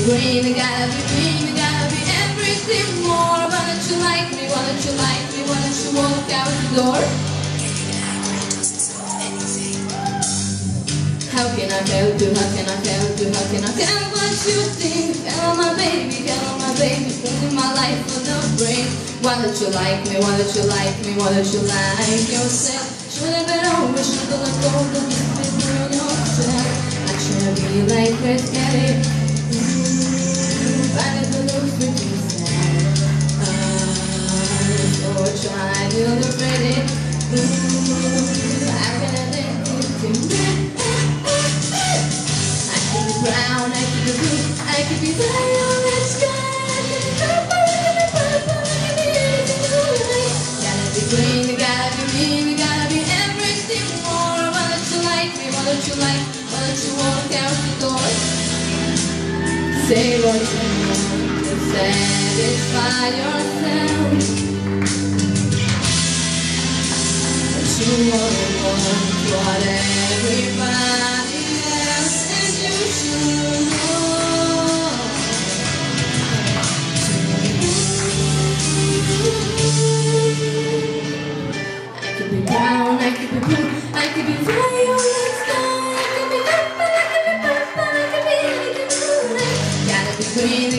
green, I gotta be green, I gotta be everything more. Why don't you like me, why don't you like me, why don't you walk out the door? How can I help you, how can I help you, how can I tell what you think? Hello my baby, putting my life on the brink. Why don't you like me, why don't you like me, why don't you like yourself? Should have been over, should have let go, but you've been doing yourself. I try to be like Chris Kelly, but it's a little freaking sad. So I try to look pretty, how can I let you to me? Brown, I could be blue, I could be violet sky, I could be purple, I could be purple, I could be anything you like. Gotta be green, I gotta be mean, I gotta be everything more. Why don't you like me, why don't you like, why don't you walk out the door? Say what you want to satisfy yourself, but you won't want what everybody else, and you should know. I could be brown, I could be blue, I could be violet sky, I could be purple, I could be purple, I could be anything you like. Gotta be green,